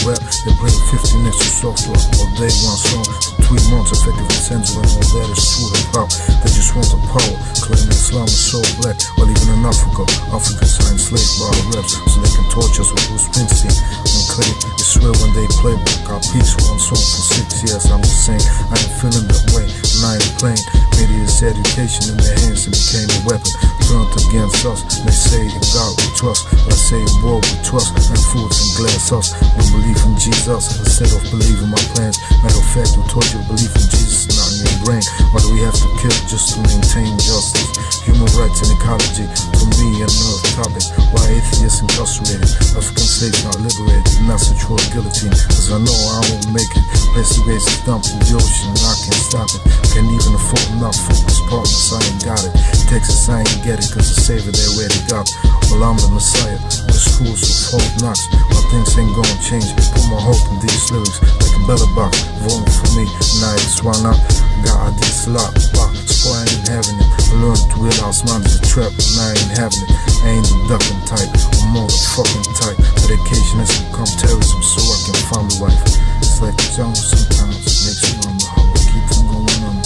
rap, they bring 50 next to soft rock. All day one song, for 3 months effectively censoring all that is true hip-hop. They just want the power, claiming Islam is so black. While even in Africa, Africans are enslaved by our reps, so they can torture us with Bruce Springsteen and Clay. They swear when they play back our peace, one song for 6 years. I'm just saying, I ain't feeling that way, and I ain't playing. Media's education in their hands, it became a weapon turned against us. They say in God we trust, but I say in war we trust, and fools and glass us. We believe in Jesus instead of believing my plans. Matter of fact, we told you believe in Jesus, not in your brain. Why do we have to kill just to maintain justice? Human rights and ecology, to me another topic. Why atheists incarcerated, African slaves not liberated, not sexual guillotine? Cause I know I won't make it. Place the races dumped in the ocean, I can't stop it. Can't even afford enough focus partners, I ain't got it. Texas, I ain't get it, cause the savior they already got. Well, I'm the Messiah, the schools of Fort Knox. My things ain't gonna change, put my hope in these lyrics. Like a better box, voting for me, nice, why not? God, this lot, so I ain't having it. I learned to realize mine is a trap, and I ain't having it. I ain't the ducking type, I'm more the fucking type. Dedication has become terrorism, so I can find a wife. It's like a jungle sometimes, it makes me wonder how I keep from going on.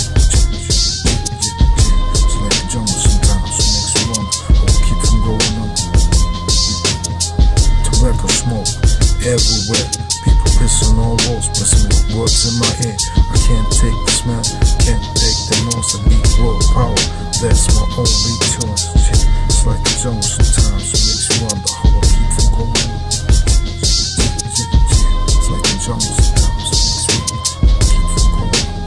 It's like a jungle sometimes, it makes me wonder how I keep from going on. Tobacco smoke everywhere, people pissing on walls, pressing with words in my head. I can't take the smell, can't take the noise. I need world power, that's my only choice. It's like a jungle sometimes, it makes me wonder how I keep from going on. It's like a jungle sometimes, it makes me wonder how I keep from going on.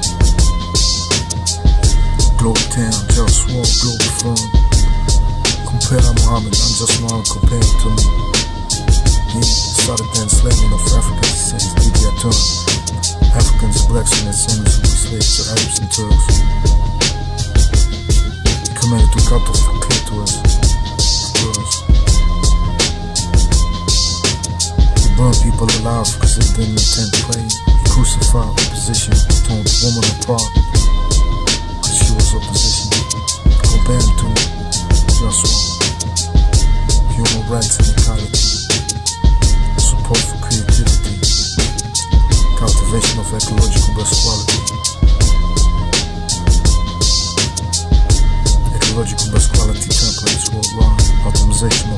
Globe town, just one globe firm. Compare Muhammad, I'm just one compared to me. He started the enslavement of Africans since Idi Amin. Africans, blacks, and descendants who were slaves to Arabs and Turks. He commanded to cut off the clitoris of girls. He burned people alive because they didn't attend praying. He crucified opposition, torn the woman apart because she was opposition. Compared to just one. Human rights and equality. Support for creativity, cultivation of ecological best quality, ecological best quality templates worldwide, optimization